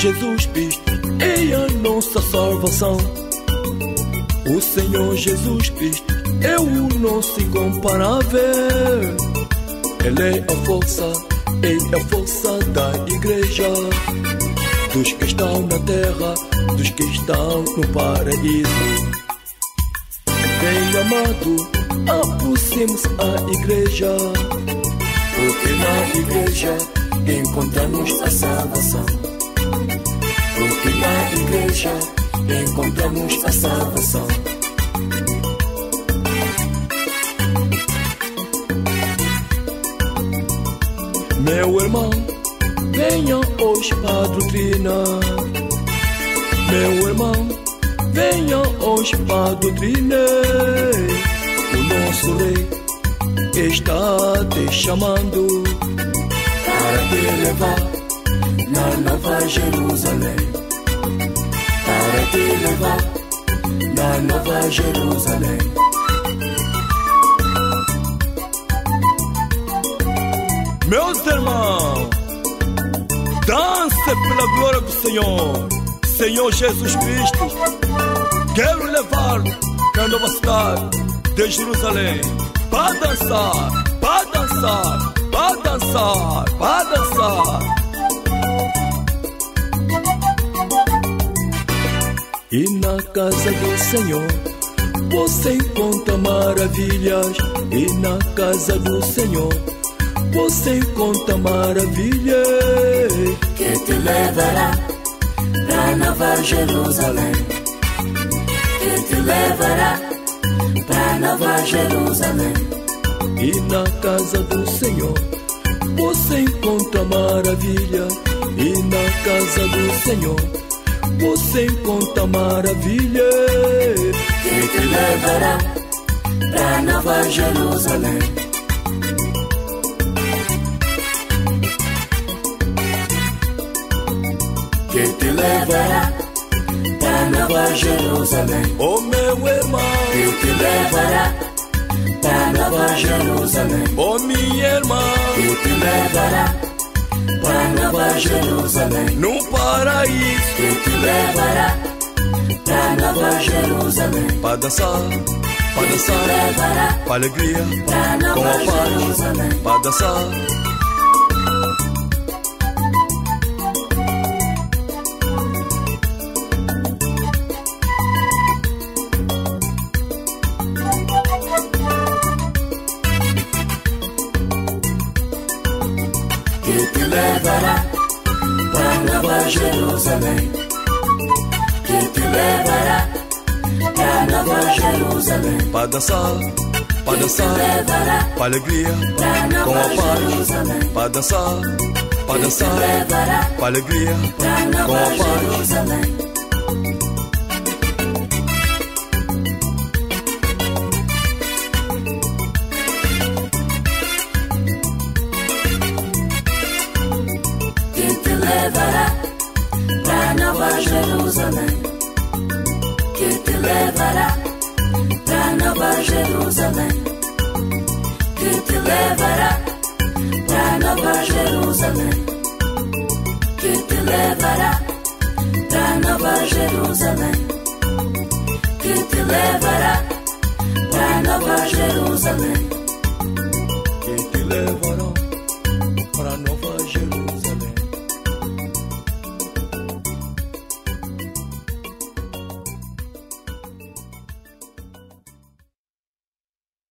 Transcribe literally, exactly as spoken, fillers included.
Jesus Cristo é a nossa salvação. O Senhor Jesus Cristo é o nosso incomparável. Ele é a força, é a força da igreja, dos que estão na terra, dos que estão no paraíso. Bem amado, aproxime-se à igreja, porque na igreja encontramos a salvação. Porque na igreja encontramos a salvação. Meu irmão, venha hoje à doutrina. Meu irmão, venha hoje à doutrina. O nosso rei está te chamando para te levar na Nova Jerusalém. Para te levar na Nova Jerusalém. Meus irmãos, dance pela glória do Senhor, Senhor Jesus Cristo. Quero levar para a nova cidade de Jerusalém, para dançar, para dançar, para dançar, para dançar. E na casa do Senhor você encontra maravilhas. E na casa do Senhor você encontra maravilhas que te levará pra Nova Jerusalém. Que te levará pra Nova Jerusalém. E na casa do Senhor você encontra maravilha. E na casa do Senhor você encontra maravilha que te levará pra Nova Jerusalém. Que te levará pra Nova Jerusalém. Oh meu irmão, que te levará pra Nova Jerusalém. Oh minha irmã, que te levará pra Nova Jerusalém. No paraíso que te levará pra Nova Jerusalém. Para dançar, para dançar, para alegria, pra Nova com a paz, Jerusalém. para dançar. Que te levará pra Nova Jerusalém. Que te levará pra Nova Jerusalém. Para dançar, para dançar, para alegria, com a paz, para dançar, para dançar, para alegria, com a paz. Levará pra Nova Jerusalém. Que te levará pra Nova Jerusalém. Que te levará pra Nova Jerusalém. Que te levará pra Nova Jerusalém. Que te levará pra Nova Jerusalém.